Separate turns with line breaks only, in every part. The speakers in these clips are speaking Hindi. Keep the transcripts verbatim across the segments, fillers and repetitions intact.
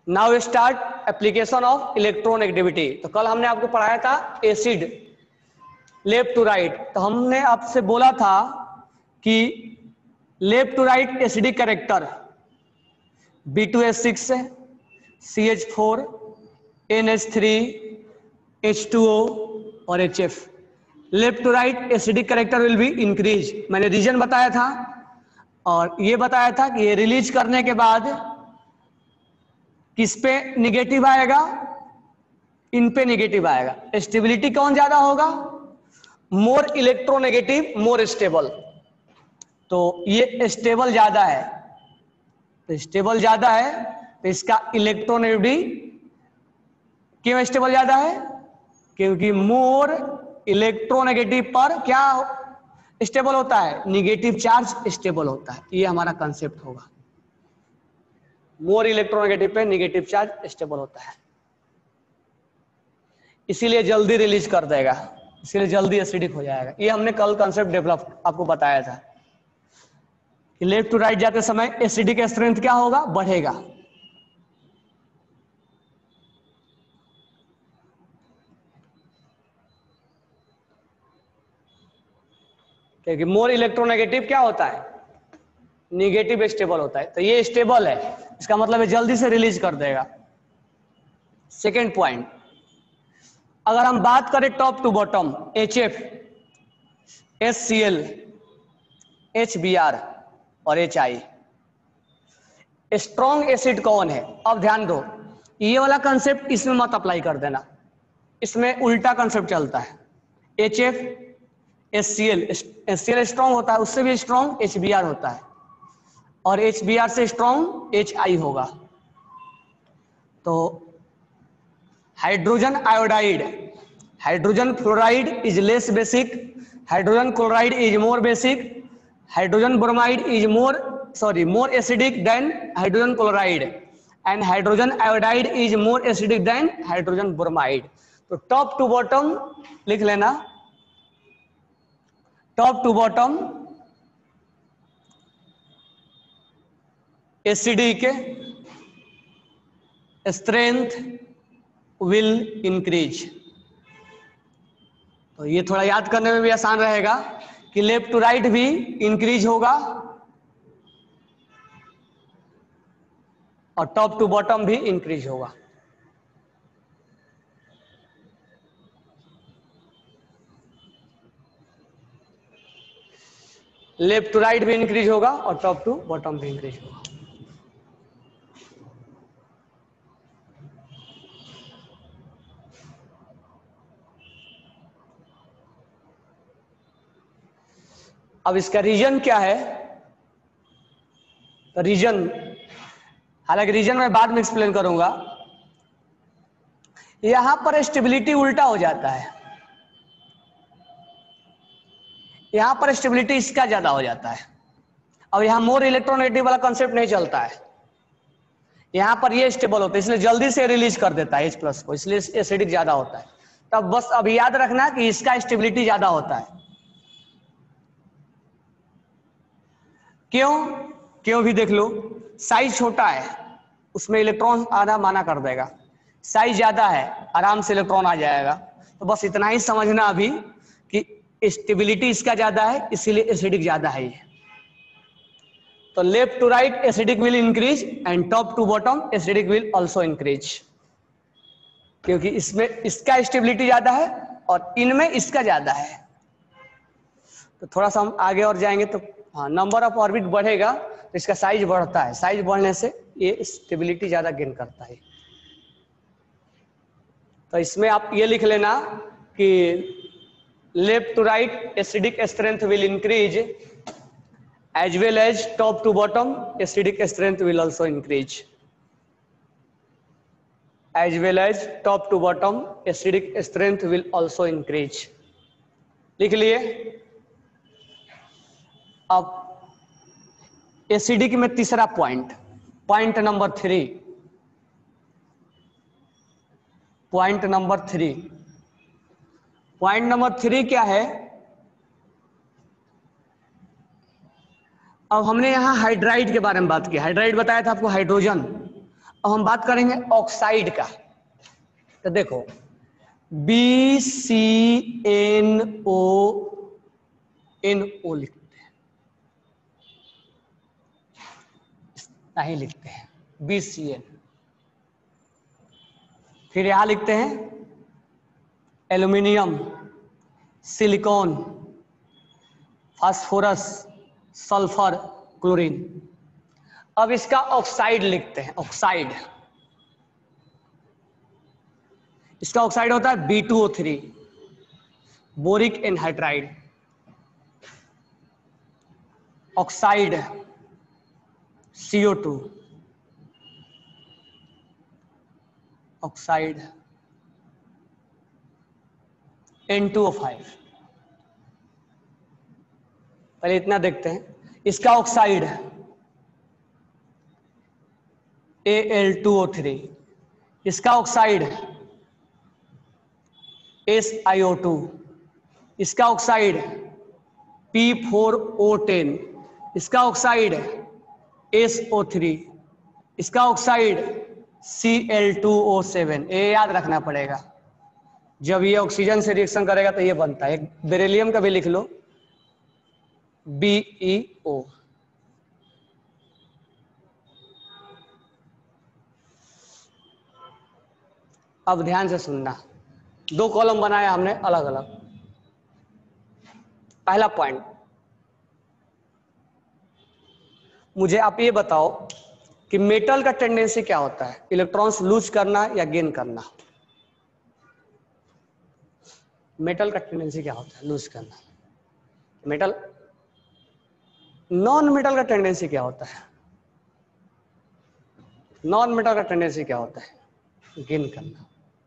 Now start application of electronegativity. तो कल हमने आपको पढ़ाया था एसिड लेफ्ट टू राइट। तो हमने आपसे बोला था कि left to right acidic character B two H six, C H four, N H three, H two O और H F. Left to right acidic character will be increase. मैंने रीजन बताया था और ये बताया था कि ये रिलीज करने के बाद किस पे निगेटिव आएगा, इन पे निगेटिव आएगा। स्टेबिलिटी कौन ज्यादा होगा? More electronegative more stable. तो ये स्टेबल ज्यादा है, तो स्टेबल ज्यादा है तो इसका इलेक्ट्रोनेगेटिव क्यों स्टेबल ज्यादा है? क्योंकि मोर इलेक्ट्रोनेगेटिव पर क्या स्टेबल होता है? निगेटिव चार्ज स्टेबल होता है। ये हमारा कंसेप्ट होगा, मोर इलेक्ट्रोनेगेटिव पे निगेटिव चार्ज स्टेबल होता है, इसीलिए जल्दी रिलीज कर देगा, इसीलिए जल्दी एसिडिक हो जाएगा। ये हमने कल कंसेप्ट डेवलप आपको बताया था कि लेफ्ट टू राइट जाते समय एसिडिक स्ट्रेंथ क्या होगा? बढ़ेगा। क्योंकि मोर इलेक्ट्रोनेगेटिव क्या होता है? निगेटिव स्टेबल होता है। तो ये स्टेबल है, इसका मतलब है जल्दी से रिलीज कर देगा। सेकेंड पॉइंट, अगर हम बात करें top to bottom, H F, H C L, H B R और एच आई, स्ट्रॉन्ग एसिड कौन है? अब ध्यान दो, ये वाला कंसेप्ट इसमें मत अप्लाई कर देना, इसमें उल्टा कंसेप्ट चलता है। H F, H C L, H C L strong होता है, उससे भी स्ट्रॉन्ग एच बी आर होता है और एच बी आर से स्ट्रॉन्ग एच आई होगा। तो hydrogen iodide, hydrogen fluoride is less basic, hydrogen chloride is more basic, hydrogen bromide is more sorry more acidic than hydrogen chloride and hydrogen iodide is more acidic than hydrogen bromide. तो टॉप टू बॉटम लिख लेना, top to bottom acidic strength will increase. तो ये थोड़ा याद करने में भी आसान रहेगा कि लेफ्ट टू राइट भी इंक्रीज होगा और टॉप टू बॉटम भी इंक्रीज होगा। लेफ्ट टू राइट भी इंक्रीज होगा और टॉप टू बॉटम भी इंक्रीज होगा। अब इसका रीजन क्या है? तो रीजन, हालांकि रीजन मैं बाद में एक्सप्लेन करूंगा। यहां पर स्टेबिलिटी उल्टा हो जाता है, यहां पर स्टेबिलिटी इसका ज्यादा हो जाता है। अब यहां मोर इलेक्ट्रोनेगेटिव वाला कंसेप्ट नहीं चलता है, यहां पर ये स्टेबल होता है, इसलिए जल्दी से रिलीज कर देता है H प्लस को, इसलिए एसिडिक ज्यादा होता है। तब बस अब याद रखना कि इसका स्टेबिलिटी ज्यादा होता है। क्यों? क्यों भी देख लो, साइज छोटा है उसमें इलेक्ट्रॉन आना माना कर देगा, साइज ज्यादा है आराम से इलेक्ट्रॉन आ जाएगा। तो बस इतना ही समझना अभी कि स्टेबिलिटी इसका ज्यादा है, इसीलिए एसिडिक ज्यादा है ये। तो left to right acidic will increase and top to bottom acidic will also increase, क्योंकि इसमें इसका स्टेबिलिटी ज्यादा है और इनमें इसका ज्यादा है। तो थोड़ा सा हम आगे और जाएंगे तो हाँ, नंबर ऑफ ऑर्बिट बढ़ेगा तो इसका साइज बढ़ता है, साइज बढ़ने से ये स्टेबिलिटी ज्यादा गेन करता है। तो इसमें आप ये लिख लेना कि left to right acidic strength will increase as well as top to bottom acidic strength will also increase, as well as top to bottom acidic strength will also increase. लिख लिए। अब एसिडिक में तीसरा point, point number three, point number three point number three क्या है? अब हमने यहां हाइड्राइड के बारे में बात की, हाइड्राइड बताया था आपको हाइड्रोजन। अब हम बात करेंगे ऑक्साइड का। तो देखो B C N O N O लिखते हैं, नहीं लिखते हैं बी सी एन। फिर यहां लिखते हैं aluminium, silicon, phosphorus, sulphur, chlorine. अब इसका ऑक्साइड लिखते हैं, ऑक्साइड। इसका ऑक्साइड होता है B two O three, boric anhydride. Oxide C O two, oxide N two O five. पहले इतना देखते हैं। इसका oxide A L two O three, इसका oxide S I O two, इसका oxide P four O ten, इसका ऑक्साइड एस ओ थ्री, इसका oxide C L two O seven. ये याद रखना पड़ेगा, जब ये ऑक्सीजन से रिएक्शन करेगा तो ये बनता है। एक बेरिलियम का भी लिख लो, बी ई ओ। अब ध्यान से सुनना, दो कॉलम बनाया हमने अलग अलग। पहला पॉइंट, मुझे आप ये बताओ कि मेटल का टेंडेंसी क्या होता है, इलेक्ट्रॉन्स लूज करना या गेन करना? मेटल का टेंडेंसी क्या होता है? लूज करना। मेटल, नॉन मेटल का टेंडेंसी क्या होता है? नॉन मेटल का टेंडेंसी क्या होता है? गेन करना।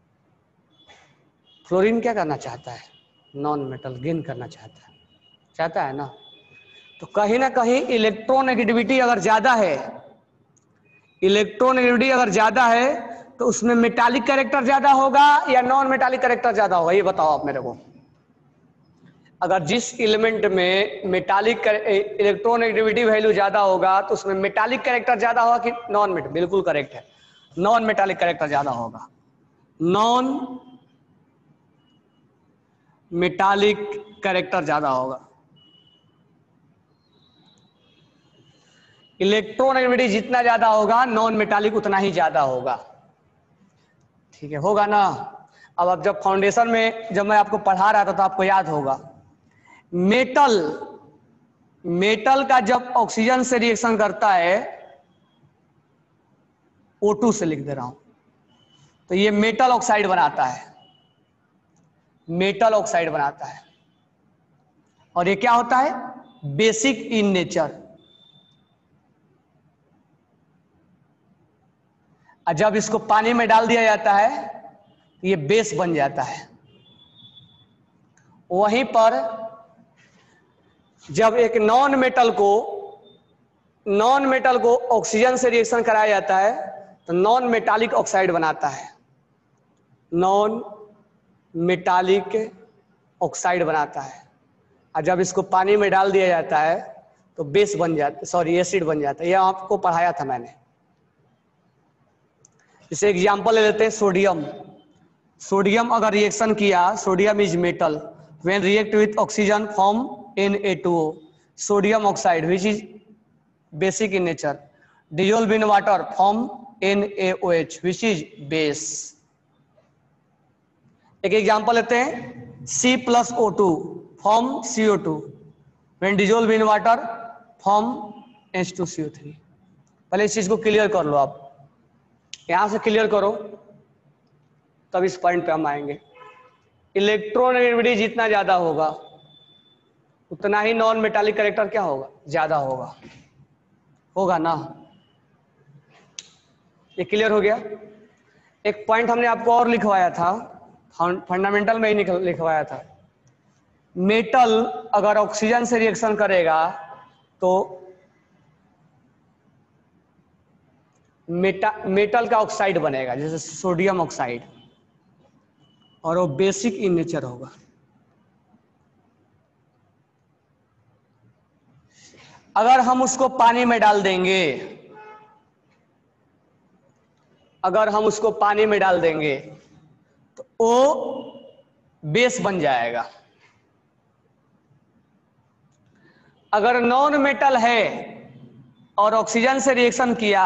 फ्लोरीन क्या करना चाहता है? नॉन मेटल गेन करना चाहता है, चाहता है ना। तो कहीं ना कहीं इलेक्ट्रोनेगेटिविटी अगर ज्यादा है, इलेक्ट्रोनेगेटिविटी अगर ज्यादा है तो उसमें मेटालिक कैरेक्टर ज्यादा होगा या नॉन मेटालिक कैरेक्टर ज्यादा होगा? ये बताओ आप मेरे को। अगर जिस एलिमेंट में मेटालिक इलेक्ट्रोनेगेटिविटी वैल्यू ज्यादा होगा तो उसमें मेटालिक कैरेक्टर ज्यादा होगा कि नॉन मेटालिक? बिल्कुल करेक्ट है, नॉन मेटालिक कैरेक्टर ज्यादा होगा। नॉन मेटालिक कैरेक्टर ज्यादा होगा। इलेक्ट्रोनेगेटिविटी जितना ज्यादा होगा नॉन मेटालिक उतना ही ज्यादा होगा। ठीक है, होगा ना। अब अब जब फाउंडेशन में जब मैं आपको पढ़ा रहा था तो आपको याद होगा, मेटल मेटल का जब ऑक्सीजन से रिएक्शन करता है, ओ टू से लिख दे रहा हूं, तो ये मेटल ऑक्साइड बनाता है, मेटल ऑक्साइड बनाता है। और ये क्या होता है? Basic in nature. और जब इसको पानी में डाल दिया जाता है तो ये बेस बन जाता है। वहीं पर जब एक नॉन मेटल को नॉन मेटल को ऑक्सीजन से रिएक्शन कराया जाता है तो नॉन मेटालिक ऑक्साइड बनाता है, नॉन मेटालिक ऑक्साइड बनाता है। और जब इसको पानी में डाल दिया जाता है तो बेस बन जाता, सॉरी एसिड बन जाता है। यह आपको पढ़ाया था मैंने। जैसे एग्जांपल ले लेते हैं सोडियम। सोडियम अगर रिएक्शन किया, sodium is metal, when react with oxygen form N A two O, sodium oxide which is basic in nature, dissolve in water form N A O H which is base. एक एग्जांपल लेते हैं, C plus O two form C O two, when dissolve in water form H two C O three. पहले इस चीज को क्लियर कर लो, आप यहां से क्लियर करो तब इस पॉइंट पे हम आएंगे। इलेक्ट्रोनेगेटिविटी जितना ज्यादा होगा उतना ही नॉन मेटालिक कैरेक्टर क्या होगा? ज्यादा होगा, होगा ना। ये क्लियर हो गया। एक पॉइंट हमने आपको और लिखवाया था, फंडामेंटल में ही लिखवाया था, मेटल अगर ऑक्सीजन से रिएक्शन करेगा तो मेटा मेटल का ऑक्साइड बनेगा, जैसे सोडियम ऑक्साइड, और वो बेसिक इन नेचर होगा। अगर हम उसको पानी में डाल देंगे अगर हम उसको पानी में डाल देंगे तो वो बेस बन जाएगा। अगर नॉन मेटल है और ऑक्सीजन से रिएक्शन किया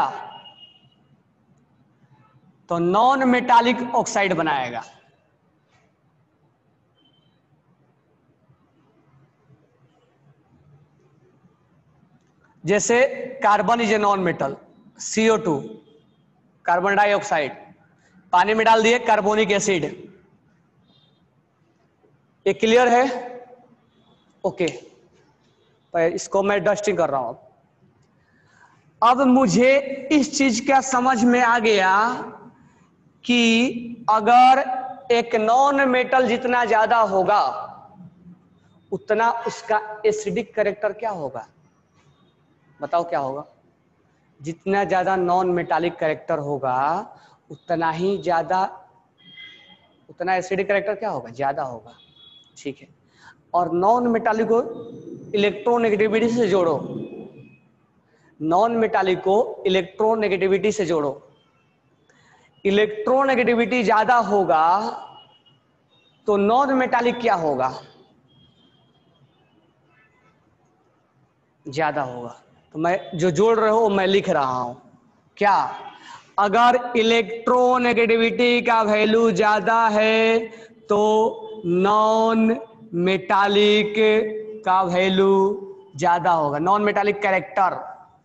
तो नॉन मेटालिक ऑक्साइड बनाएगा। जैसे carbon is a non metal, C O two carbon dioxide, पानी में डाल दिए कार्बोनिक एसिड। ये क्लियर है? ओके, तो इसको मैं डस्टिंग कर रहा हूं। अब मुझे इस चीज का समझ में आ गया कि अगर एक नॉन मेटल जितना ज्यादा होगा उतना उसका एसिडिक कैरेक्टर क्या होगा? बताओ क्या होगा? जितना ज्यादा नॉन मेटालिक कैरेक्टर होगा उतना ही ज्यादा, उतना एसिडिक कैरेक्टर क्या होगा? ज्यादा होगा। ठीक है, और नॉन मेटालिक को इलेक्ट्रोनेगेटिविटी से जोड़ो, नॉन मेटालिक को इलेक्ट्रोनेगेटिविटी से जोड़ो। इलेक्ट्रोनेगेटिविटी ज्यादा होगा तो नॉन मेटालिक क्या होगा? ज्यादा होगा। तो मैं जो जोड़ रहे हो मैं लिख रहा हूं क्या? अगर इलेक्ट्रोनेगेटिविटी का वैल्यू ज्यादा है तो नॉन मेटालिक का वैल्यू ज्यादा होगा। Non metallic character,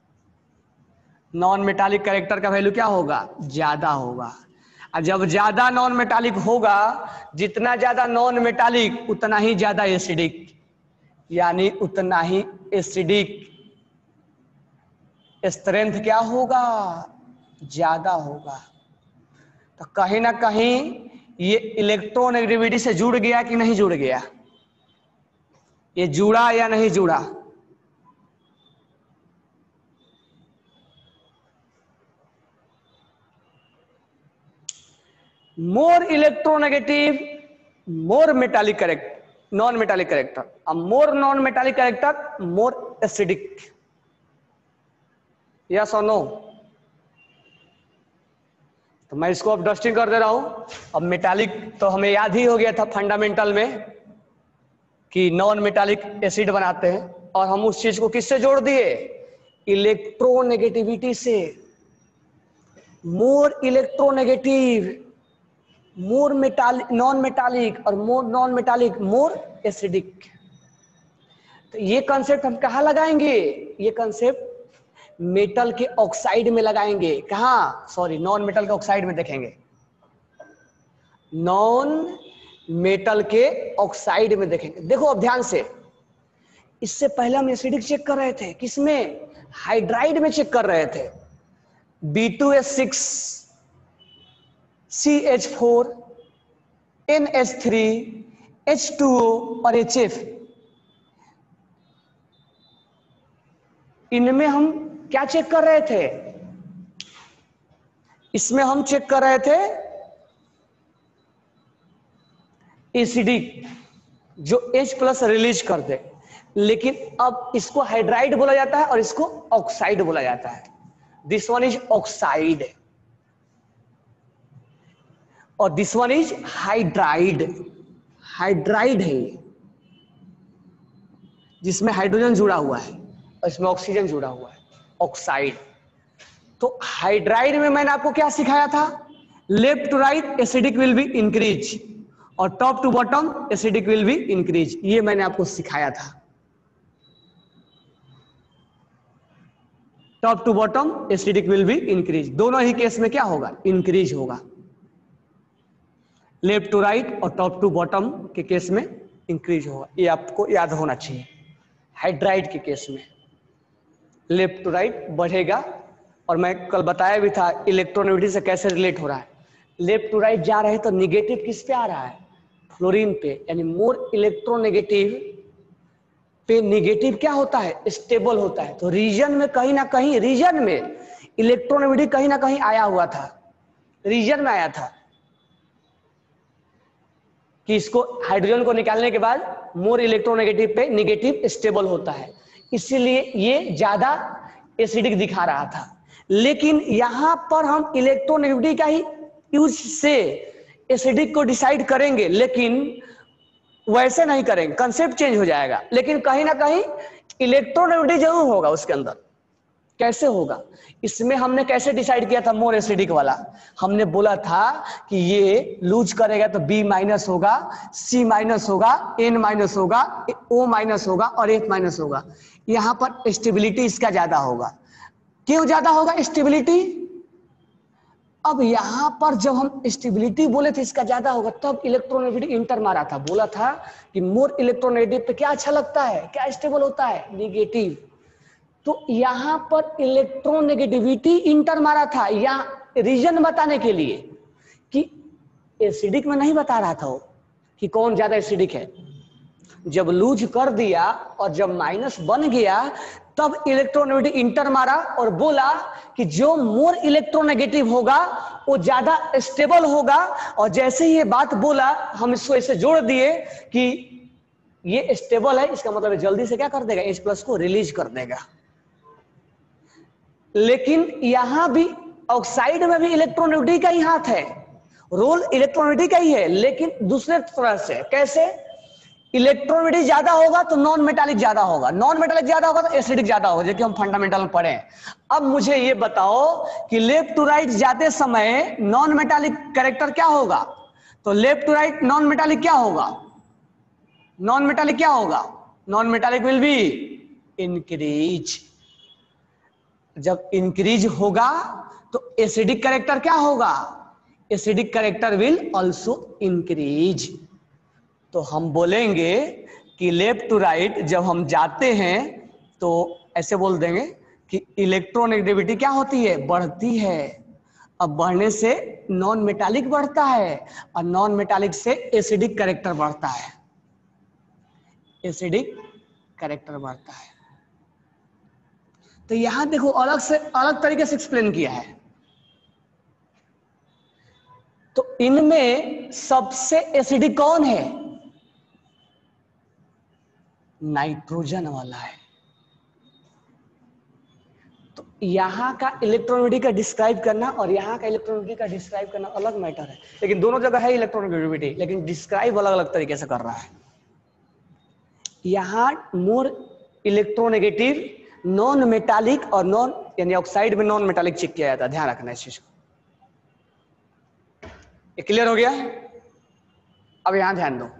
non metallic character का वैल्यू क्या होगा? ज्यादा होगा। और जब ज्यादा नॉन मेटालिक होगा, जितना ज्यादा नॉन मेटालिक उतना ही ज्यादा एसिडिक, यानी उतना ही एसिडिक स्ट्रेंथ क्या होगा? ज्यादा होगा। तो कहीं ना कहीं ये इलेक्ट्रोनेगेटिविटी से जुड़ गया कि नहीं जुड़ गया? ये जुड़ा या नहीं जुड़ा? More electronegative, more metallic character, non metallic character, अब more non metallic character more acidic. Yes और नो? तो मैं इसको अब डस्टिंग कर दे रहा हूं। अब मेटालिक तो हमें याद ही हो गया था फंडामेंटल में कि नॉन मेटालिक एसिड बनाते हैं, और हम उस चीज को किससे जोड़ दिए? इलेक्ट्रोनेगेटिविटी से। More electronegative, more metallic, non metallic, और more non metallic more acidic. तो ये कंसेप्ट हम कहाँ लगाएंगे? ये कंसेप्ट मेटल के ऑक्साइड में लगाएंगे। कहाँ? सॉरी, नॉन मेटल के ऑक्साइड में देखेंगे। नॉन मेटल के ऑक्साइड में देखेंगे। देखो अब ध्यान से, इससे पहले हम एसिडिक चेक कर रहे थे, किसमें? हाइड्राइड में चेक कर रहे थे। B two S six, C H four, N H three, H two O और एच एफ, इनमें हम क्या चेक कर रहे थे? इसमें हम चेक कर रहे थे एसिडिक, जो H प्लस रिलीज कर दे। लेकिन अब इसको हाइड्राइड बोला जाता है और इसको ऑक्साइड बोला जाता है। दिस वन इज ऑक्साइड और this one is hydride. Hydride है जिसमें हाइड्रोजन जुड़ा हुआ है और इसमें ऑक्सीजन जुड़ा हुआ है, ऑक्साइड। तो हाइड्राइड में मैंने आपको क्या सिखाया था? Left to right acidic will be increase और top to bottom acidic will be increase. ये मैंने आपको सिखाया था। Top to bottom acidic will be increase, दोनों ही केस में क्या होगा? इंक्रीज होगा। लेफ्ट टू राइट और टॉप टू बॉटम के केस में इंक्रीज होगा। ये आपको याद होना चाहिए। हाइड्राइड के केस में लेफ्ट टू राइट बढ़ेगा, और मैं कल बताया भी था इलेक्ट्रोनेगेटिविटी से कैसे रिलेट हो रहा है। लेफ्ट टू राइट जा रहे हैं तो निगेटिव किस पे आ रहा है? फ्लोरीन पे, यानी मोर इलेक्ट्रोनेगेटिव पे निगेटिव क्या होता है? स्टेबल होता है। तो रीजन में कहीं ना कहीं, रीजन में इलेक्ट्रोनेगेटिव कहीं ना कहीं आया हुआ था, रीजन में आया था कि इसको हाइड्रोजन को निकालने के बाद मोर इलेक्ट्रोनेगेटिव पे निगेटिव स्टेबल होता है, इसीलिए ये ज्यादा एसिडिक दिखा रहा था। लेकिन यहां पर हम इलेक्ट्रोनेगेटिविटी का ही यूज से एसिडिक को डिसाइड करेंगे, लेकिन वैसे नहीं करेंगे, कंसेप्ट चेंज हो जाएगा। लेकिन कहीं ना कहीं इलेक्ट्रोनेगेटिविटी जरूर होगा उसके अंदर। कैसे होगा, इसमें हमने कैसे डिसाइड किया था मोर एसिडिक वाला? हमने बोला था कि ये लूज करेगा तो बी माइनस होगा, सी माइनस होगा, एन माइनस होगा, ओ माइनस होगा और एफ माइनस होगा। यहां पर स्टेबिलिटी इसका ज्यादा होगा। क्यों ज्यादा होगा स्टेबिलिटी? अब यहां पर जब हम स्टेबिलिटी बोले थे इसका ज्यादा होगा, तब इलेक्ट्रोनेगेटिव इंटर मारा था, बोला था कि मोर इलेक्ट्रोनेगेटिव पे क्या अच्छा लगता है, क्या स्टेबल होता है, नेगेटिव। तो यहां पर इलेक्ट्रोनेगेटिविटी इंटर मारा था, यहां रीजन बताने के लिए कि एसिडिक में नहीं बता रहा था वो कि कौन ज्यादा एसिडिक है। जब लूज कर दिया और जब माइनस बन गया, तब इलेक्ट्रोनेगेटिव इंटर मारा और बोला कि जो मोर इलेक्ट्रोनेगेटिव होगा वो ज्यादा स्टेबल होगा। और जैसे ही ये बात बोला, हम इसको ऐसे जोड़ दिए कि ये स्टेबल है, इसका मतलब जल्दी से क्या कर देगा, H प्लस को रिलीज कर देगा। लेकिन यहां भी ऑक्साइड में भी इलेक्ट्रोनेगेटिविटी का ही हाथ है, रोल इलेक्ट्रोनेगेटिविटी का ही है, लेकिन दूसरे तरह से। कैसे? इलेक्ट्रोनेगेटिविटी ज्यादा होगा तो नॉन मेटालिक ज्यादा होगा, नॉन मेटालिक ज्यादा होगा तो एसिडिक ज्यादा होगा, जो कि हम फंडामेंटल में पढ़े हैं। अब मुझे ये बताओ कि लेफ्ट टू राइट जाते समय नॉन मेटालिक कैरेक्टर क्या होगा? तो left to right non metallic क्या होगा? नॉन मेटालिक क्या होगा? Non metallic will be increase. जब इंक्रीज होगा तो एसिडिक कैरेक्टर क्या होगा? Acidic character will also increase. तो हम बोलेंगे कि लेफ्ट टू राइट जब हम जाते हैं तो ऐसे बोल देंगे कि इलेक्ट्रोनेगेटिविटी क्या होती है? बढ़ती है। अब बढ़ने से नॉन मेटालिक बढ़ता है और नॉन मेटालिक से एसिडिक कैरेक्टर बढ़ता है, एसिडिक कैरेक्टर बढ़ता है। तो यहां देखो अलग से अलग तरीके से एक्सप्लेन किया है। तो इनमें सबसे एसिडिक कौन है? नाइट्रोजन वाला है। तो यहां का इलेक्ट्रोनेगेटिविटी का डिस्क्राइब करना और यहां का इलेक्ट्रोनेगेटिविटी का डिस्क्राइब करना अलग मैटर है, लेकिन दोनों जगह है इलेक्ट्रोनेगेटिविटी, लेकिन डिस्क्राइब अलग अलग तरीके से कर रहा है। यहां मोर इलेक्ट्रोनेगेटिव नॉन मेटालिक और नॉन यानी ऑक्साइड में नॉन मेटालिक चेक किया जाता है, ध्यान रखना इस चीज को। ये क्लियर हो गया? अब यहां ध्यान दो,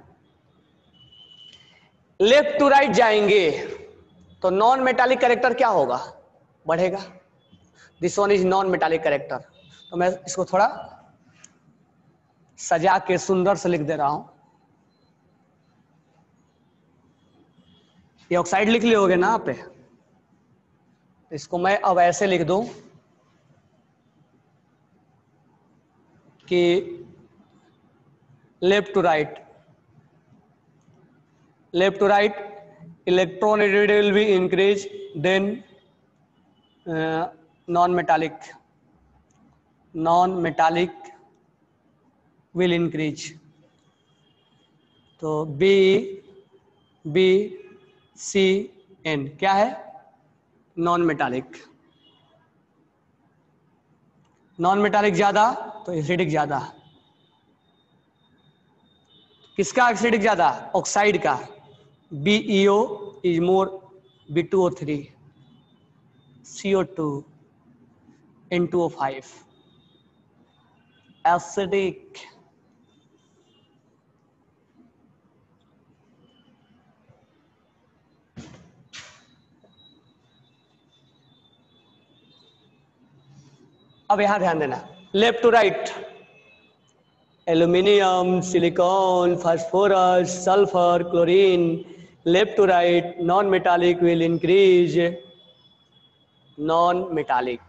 लेफ्ट टू राइट जाएंगे तो नॉन मेटालिक कैरेक्टर क्या होगा? बढ़ेगा। This one is non metallic character. तो मैं इसको थोड़ा सजा के सुंदर से लिख दे रहा हूं। ये ऑक्साइड लिख लियोगे ना आप पे, इसको मैं अब ऐसे लिख दूं कि left to right, left to right electronegativity will be increase, then non metallic non metallic will increase. तो बी बी सी एन क्या है? Non metallic. नॉन मेटालिक ज्यादा तो एसिडिक ज्यादा। किसका एसिडिक ज्यादा? ऑक्साइड का। B E O is more B two O three, C O two, N two O five, acidic. अब यहां ध्यान देना, left to right aluminium, silicon, phosphorus, sulphur, chlorine, left to right non metallic will increase, non metallic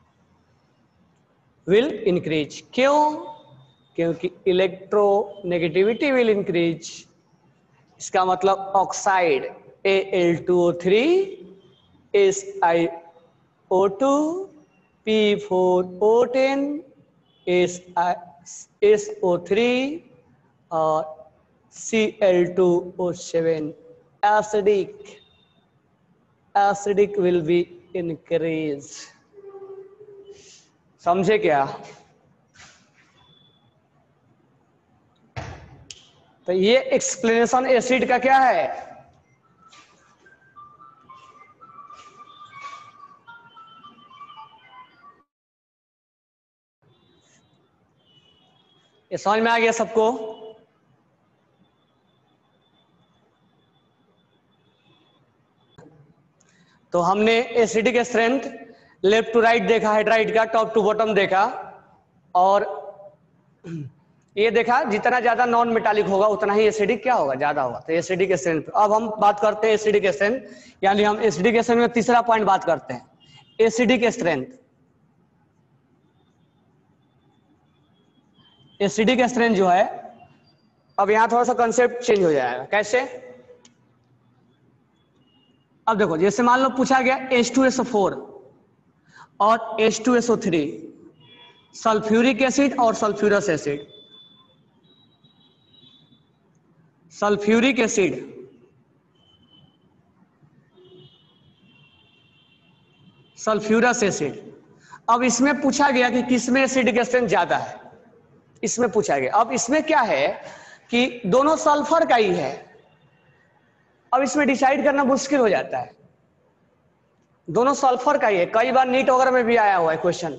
will increase. क्यों? क्योंकि इलेक्ट्रोनेगेटिविटी विल इंक्रीज। इसका मतलब oxide A L two O three, S I O two, P four O ten, S S O three और C L two O seven, acidic acidic will be increase. समझे क्या? तो ये एक्सप्लेनेशन एसिड का क्या है? ये समझ में आ गया सबको? तो हमने acidic strength left to right देखा, हाइड्राइड का टॉप टू बॉटम देखा, और ये देखा जितना ज्यादा नॉन मेटालिक होगा उतना ही एसिडिक क्या होगा, ज्यादा होगा। तो एसिडिक स्ट्रेंथ। अब हम बात करते हैं एसिडिक स्ट्रेंथ, यानी हम एसिडिक स्ट्रेंथ में तीसरा पॉइंट बात करते हैं, एसिडिक स्ट्रेंथ। एसिडिक स्ट्रेंथ जो है, अब यहां थोड़ा सा कंसेप्ट चेंज हो जाएगा। कैसे? अब देखो, जैसे मान लो पूछा गया H two S O four और H two S O three, sulphuric acid और sulphurous acid. Sulphuric acid sulphurous acid. अब इसमें पूछा गया कि किसमें एसिडिक स्ट्रेंथ ज्यादा है, इसमें पूछा गया। अब इसमें क्या है कि दोनों सल्फर का ही है, अब इसमें डिसाइड करना मुश्किल हो जाता है। दोनों सल्फर का ही है, कई बार नीट वगैरह में भी आया हुआ है क्वेश्चन।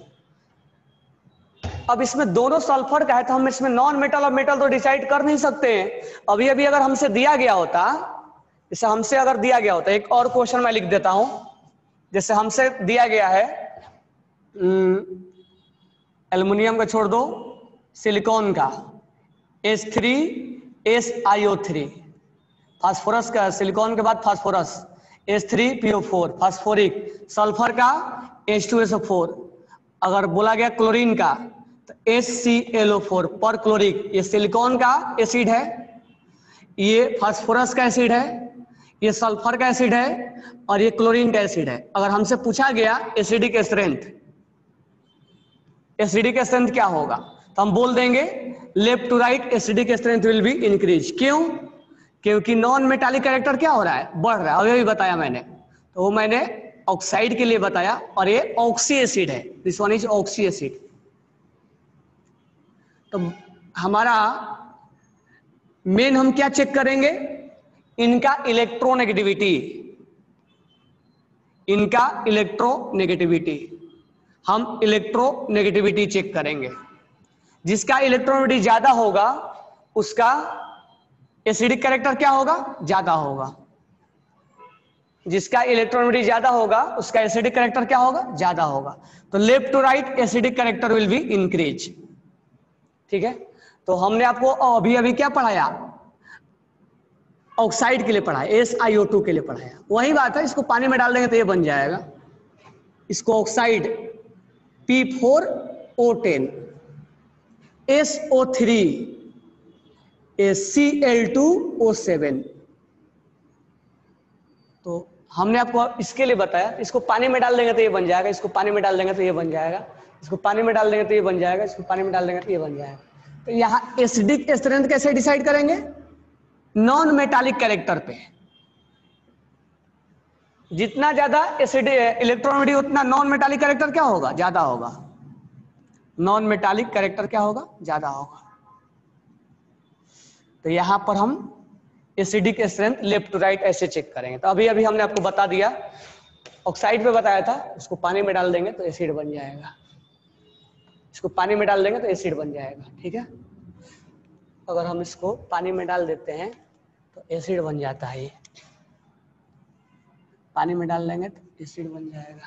अब इसमें दोनों सल्फर का है तो हम इसमें नॉन मेटल और मेटल तो डिसाइड कर नहीं सकते हैं। अभी अभी अगर हमसे दिया गया होता, जैसे हमसे अगर दिया गया होता, एक और क्वेश्चन मैं लिख देता हूं। जैसे हमसे दिया गया है एल्युमिनियम का छोड़ दो, सिलिकॉन का H three S I O three, phosphorus का, सिलिकॉन के बाद phosphorus H three P O four, phosphoric, sulphur का H two S O four. अगर बोला गया क्लोरीन का तो H C L O four perchloric. ये सिलिकॉन का एसिड है, ये फास्फोरस का एसिड है, ये सल्फर का एसिड है, और ये क्लोरीन का एसिड है। अगर हमसे पूछा गया एसिडिक स्ट्रेंथ, एसिडिक स्ट्रेंथ क्या होगा, तो हम बोल देंगे left to right acidic strength will be increase. क्यों? क्योंकि नॉन मेटालिक कैरेक्टर क्या हो रहा है, बढ़ रहा है। अभी भी बताया मैंने, तो वो मैंने ऑक्साइड के लिए बताया, और ये ऑक्सी एसिड है, this one is oxyacid. तो हमारा मेन हम क्या चेक करेंगे, इनका इलेक्ट्रोनेगेटिविटी, इनका इलेक्ट्रोनेगेटिविटी हम इलेक्ट्रोनेगेटिविटी चेक करेंगे। जिसका इलेक्ट्रोनेगेटिविटी ज्यादा होगा उसका एसिडिक कैरेक्टर क्या होगा, ज्यादा होगा। जिसका इलेक्ट्रोनेगेटिविटी ज्यादा होगा उसका एसिडिक कैरेक्टर क्या होगा, ज्यादा होगा। तो left to right acidic character will be increase. ठीक है, तो हमने आपको अभी अभी क्या पढ़ाया, ऑक्साइड के लिए पढ़ाया, एस आई ओ टू के लिए पढ़ाया। वही बात है, इसको पानी में डाल देंगे तो ये बन जाएगा, इसको oxide P four O ten, S O three, C L two O seven. तो हमने आपको इसके लिए बताया, इसको पानी में डाल देंगे तो ये बन जाएगा, इसको पानी में डाल देंगे तो ये बन जाएगा, इसको पानी में डाल देंगे तो ये बन जाएगा, इसको पानी में डाल देंगे तो ये बन जाएगा। तो यहाँ एसिडिक स्ट्रेंथ कैसे डिसाइड करेंगे, नॉन मेटालिक कैरेक्टर पे। जितना ज्यादा एसिड इलेक्ट्रोनेगेटिव उतना नॉन मेटालिक कैरेक्टर क्या होगा, ज्यादा होगा। नॉन मेटालिक कैरेक्टर क्या होगा, ज्यादा होगा। तो यहां पर हम acidic strength left to right ऐसे चेक करेंगे। तो अभी अभी हमने आपको बता दिया, ऑक्साइड पे बताया था, उसको पानी में डाल देंगे तो एसिड बन जाएगा, इसको पानी में डाल देंगे तो एसिड बन जाएगा। ठीक है, अगर हम इसको पानी में डाल देते हैं तो एसिड बन जाता है, ये पानी में डाल देंगे तो एसिड बन जाएगा।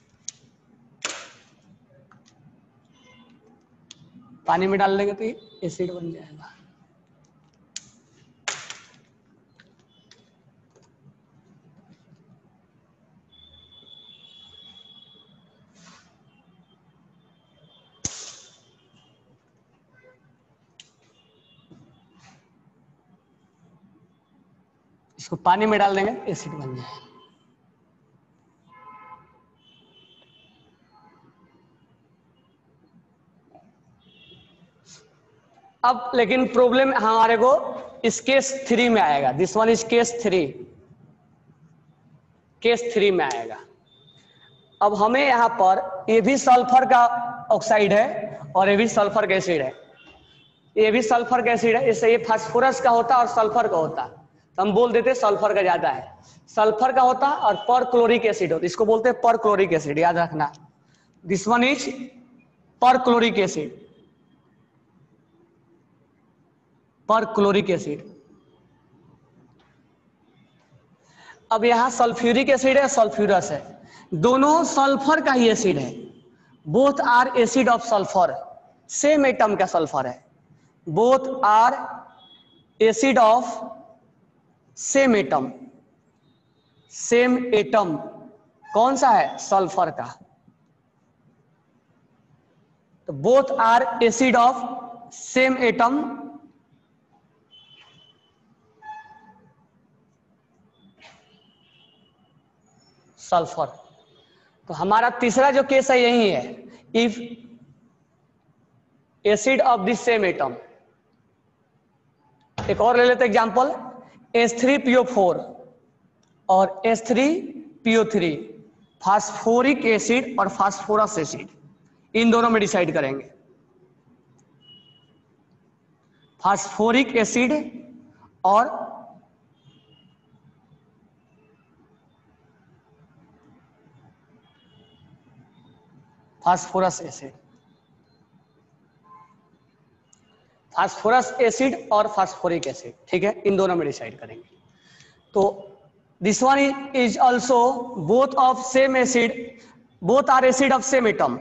पानी में डाल देंगे तो ये एसिड बन जाएगा। इसको पानी में डाल देंगे एसिड बन जाएगा। अब लेकिन प्रॉब्लम हमारे को इस केस थ्री में आएगा, this one is case three, case three में आएगा। अब हमें यहां पर ये भी सल्फर का ऑक्साइड है और ये भी सल्फर का एसिड है, ये भी सल्फर का एसिड है, इससे ये फास्फोरस का होता और सल्फर का होता, तो हम बोल देते सल्फर का ज्यादा है, सल्फर का होता और पर क्लोरिक एसिड होता, इसको बोलते हैं पर क्लोरिक एसिड, याद रखना, this one is perchloric acid, perchloric acid. अब यहां सल्फ्यूरिक एसिड है, सल्फ्यूरस है, दोनों सल्फर का ही एसिड है, both are acid of sulphur, same atom का सल्फर है, both are acid of same atom, same atom कौन सा है, सल्फर का, तो both are acid of same atom, sulphur. तो हमारा तीसरा जो केस है यही है, if acid of this same atom. एक और ले लेते example, H three P O four और H three P O three, phosphoric acid और फास्फोरस एसिड, इन दोनों में डिसाइड करेंगे, फास्फोरिक एसिड और फास्फोरस एसिड, फास्फोरस एसिड और फास्फोरिक एसिड, ठीक है, इन दोनों में डिसाइड करेंगे। तो this one is also both of same acid, both are acid of same atom,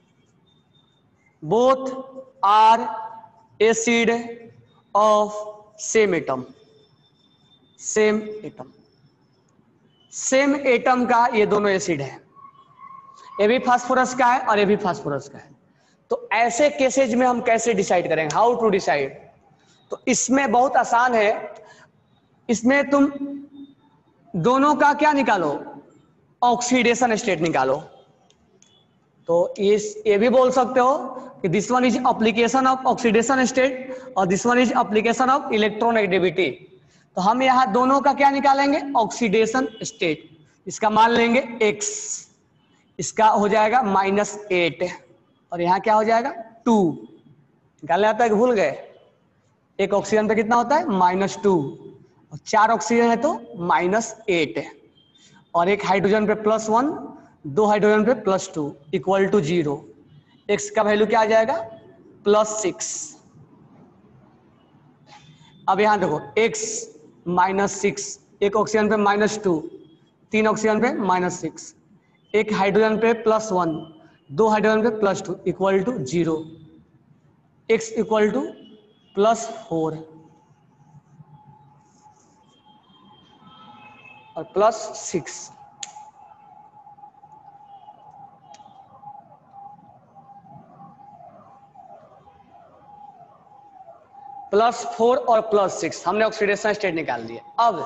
both are acid of same atom, same atom, same atom का ये दोनों एसिड है, ये भी फास्फोरस का है और ये भी फास्फोरस का है। तो ऐसे केसेज में हम कैसे डिसाइड करेंगे, हाउ टू डिसाइड, तो इसमें बहुत आसान है, इसमें तुम दोनों का क्या निकालो, ऑक्सीडेशन स्टेट निकालो। तो इस ये भी बोल सकते हो कि this one is application of oxidation state और this one is application of electronegativity. तो हम यहाँ दोनों का क्या निकालेंगे, ऑक्सीडेशन स्टेट, इसका मान लेंगे x, इसका हो जाएगा माइनस एट और यहाँ क्या हो जाएगा टू, निकालने आता है कि भूल गए, एक ऑक्सीजन पे कितना होता है माइनस टू और चार ऑक्सीजन है तो माइनस एट है और एक हाइड्रोजन पे प्लस वन, दो हाइड्रोजन पे plus two equal to zero, X का वैल्यू क्या आ जाएगा प्लस सिक्स। अब यहां देखो x माइनस सिक्स, एक ऑक्सीजन पे माइनस टू, तीन ऑक्सीजन पे माइनस सिक्स, एक हाइड्रोजन पे प्लस वन, दो हाइड्रोजन पे plus two equal to zero, X equal to plus four और प्लस सिक्स। प्लस फोर और प्लस सिक्स, हमने ऑक्सीडेशन स्टेट निकाल दिया। अब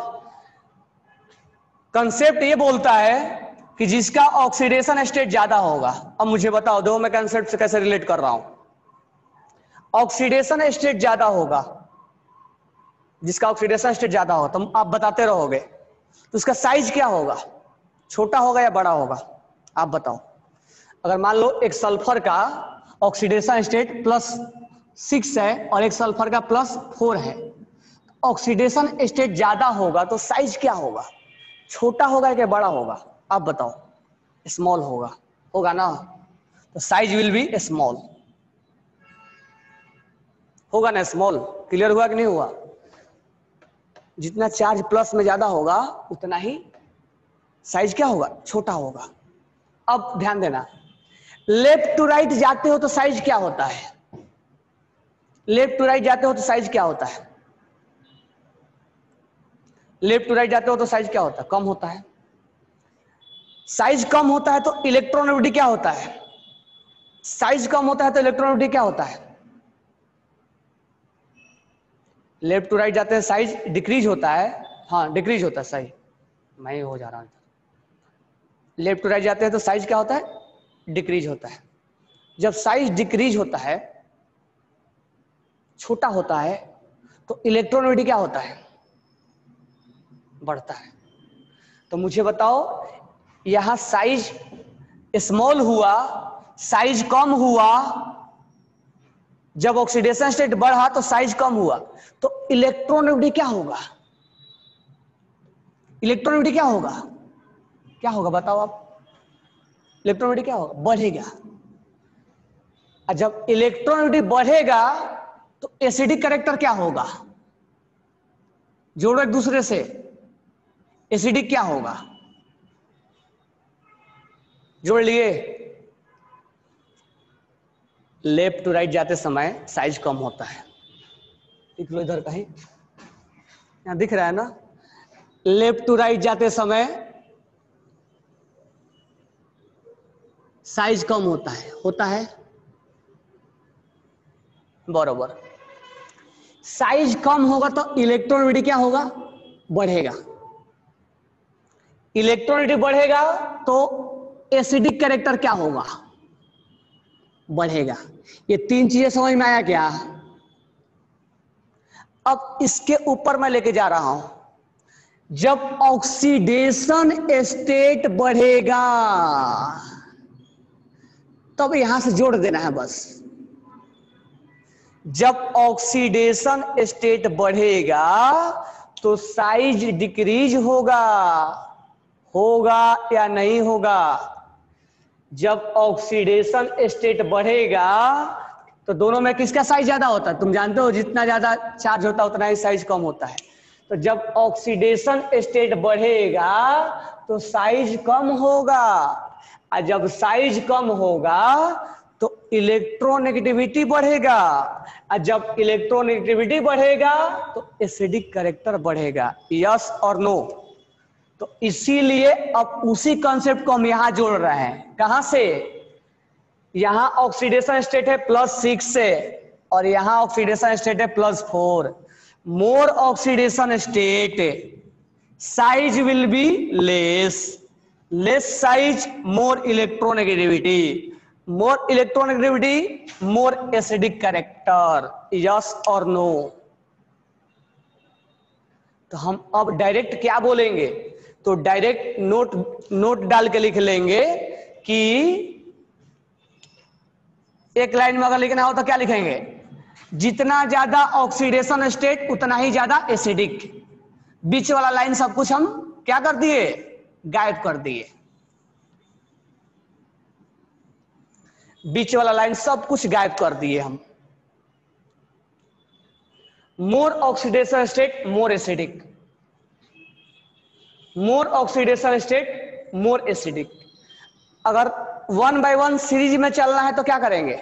कंसेप्ट ये बोलता है कि जिसका ऑक्सीडेशन स्टेट ज्यादा होगा, अब मुझे बताओ दो मैं कंसेप्ट से कैसे रिलेट कर रहा हूं, ऑक्सीडेशन स्टेट ज्यादा होगा, जिसका ऑक्सीडेशन स्टेट ज्यादा होगा तो आप बताते रहोगे, तो उसका साइज क्या होगा, छोटा होगा या बड़ा होगा, आप बताओ। अगर मान लो एक सल्फर का ऑक्सीडेशन स्टेट प्लस सिक्स है और एक सल्फर का प्लस फोर है, ऑक्सीडेशन स्टेट ज्यादा होगा तो साइज क्या होगा, छोटा होगा कि बड़ा होगा, आप बताओ। स्मॉल होगा, होगा ना, तो साइज विल बी स्मॉल, होगा ना स्मॉल। क्लियर हुआ कि नहीं हुआ, जितना चार्ज प्लस में ज्यादा होगा उतना ही साइज क्या होगा, छोटा होगा। अब ध्यान देना, लेफ्ट टू राइट जाते हो तो साइज क्या होता है, लेफ्ट टू राइट जाते हो तो साइज क्या होता है, लेफ्ट टू राइट जाते हो तो साइज क्या होता है, कम होता है। साइज कम होता है तो इलेक्ट्रॉनिविटी क्या होता है, साइज कम होता है तो इलेक्ट्रॉनिविटी क्या होता है, लेफ्ट टू राइट जाते हैं साइज डिक्रीज होता है, हाँ डिक्रीज होता है, सही मैं ही हो जा रहा हूं। लेफ्ट टू राइट जाते हैं तो साइज क्या होता है, डिक्रीज होता है। जब साइज डिक्रीज होता है, छोटा होता है, तो इलेक्ट्रॉनिविटी क्या होता है, बढ़ता है। तो मुझे बताओ यहां साइज स्मॉल हुआ, साइज कम हुआ, जब ऑक्सीडेशन स्टेट बढ़ा तो साइज कम हुआ, तो इलेक्ट्रॉनिविटी क्या होगा? इलेक्ट्रॉनिविटी क्या होगा? क्या होगा बताओ आप? इलेक्ट्रॉनिविटी क्या होगा? बढ़ेगा। और जब इलेक्ट्रॉनिविटी बढ़ेगा तो एसिडिक कैरेक्टर क्या होगा? जोड़ो एक दूसरे से, एसिडिक क्या होगा? जोड़ लिए। लेफ्ट टू राइट जाते समय साइज कम होता है। लिख लो इधर कहीं, यहां दिख रहा है ना? लेफ्ट टू राइट जाते समय साइज कम होता है, होता है बराबर। साइज कम होगा तो इलेक्ट्रॉनिविटी क्या होगा? बढ़ेगा। इलेक्ट्रॉनिविटी बढ़ेगा तो एसिडिक कैरेक्टर क्या होगा? बढ़ेगा। ये तीन चीजें समझ में आया क्या? अब इसके ऊपर मैं लेके जा रहा हूं, जब ऑक्सीडेशन स्टेट बढ़ेगा तब यहां से जोड़ देना है बस। जब ऑक्सीडेशन स्टेट बढ़ेगा तो साइज डिक्रीज होगा, होगा या नहीं होगा? जब ऑक्सीडेशन स्टेट बढ़ेगा तो दोनों में किसका साइज ज्यादा होता है? तुम जानते हो जितना ज्यादा चार्ज होता है उतना ही साइज कम होता है। तो जब ऑक्सीडेशन स्टेट बढ़ेगा तो साइज कम होगा, और जब साइज कम होगा तो इलेक्ट्रोनेगेटिविटी बढ़ेगा, और जब इलेक्ट्रोनेगेटिविटी बढ़ेगा तो एसिडिक कैरेक्टर बढ़ेगा। यस और नो? तो इसीलिए अब उसी कॉन्सेप्ट को हम यहां जोड़ रहे हैं। कहां से? यहां ऑक्सीडेशन स्टेट है प्लस सिक्स से, और यहां ऑक्सीडेशन स्टेट है plus four. More oxidation state size will be less, less size more electronegativity, more electronegativity more acidic character. Yes और नो? तो हम अब डायरेक्ट क्या बोलेंगे? तो डायरेक्ट नोट नोट डाल के लिख लेंगे कि एक लाइन में अगर लिखना हो तो क्या लिखेंगे? जितना ज्यादा ऑक्सीडेशन स्टेट उतना ही ज्यादा एसिडिक। बीच वाला लाइन सब कुछ हम क्या कर दिए? गायब कर दिए। बीच वाला लाइन सब कुछ गायब कर दिए हम। More oxidation state more acidic, more oxidation state more acidic. अगर वन बाय वन सीरीज में चलना है तो क्या करेंगे?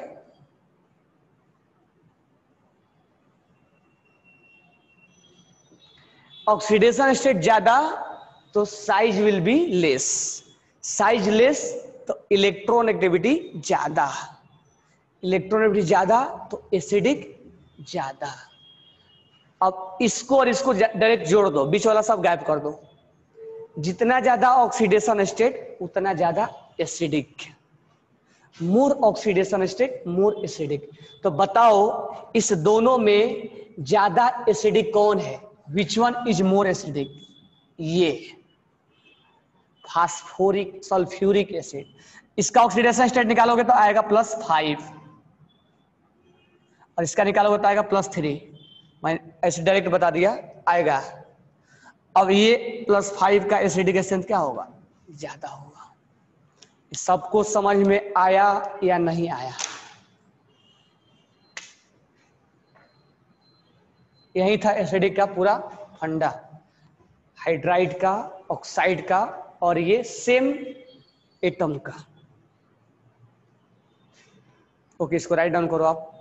ऑक्सीडेशन स्टेट ज्यादा तो size will be less, size less तो इलेक्ट्रोनेगेटिविटी ज्यादा, इलेक्ट्रोनेगेटिविटी ज्यादा तो एसिडिक ज्यादा। अब इसको और इसको डायरेक्ट जोड़ दो, बीच वाला सब गायब कर दो। जितना ज्यादा ऑक्सीडेशन स्टेट उतना ज्यादा acidic, more oxidation state more acidic. तो बताओ इस दोनों में ज्यादा एसिडिक कौन है? Which one is more acidic? ये फास्फोरिक सल्फ्यूरिक एसिड। इसका ऑक्सीडेशन स्टेट निकालोगे तो आएगा प्लस फाइव, और इसका निकालोगे तो आएगा प्लस थ्री। मैं ऐसे डायरेक्ट बता दिया आएगा। अब ये प्लस फाइव का एसिडिक स्ट्रेंथ क्या होगा? ज्यादा होगा। सबको समझ में आया या नहीं आया? यही था एसिडिक का पूरा फंडा, हाइड्राइड का, ऑक्साइड का, और ये सेम एटम का। ओके, इसको राइट डाउन करो आप।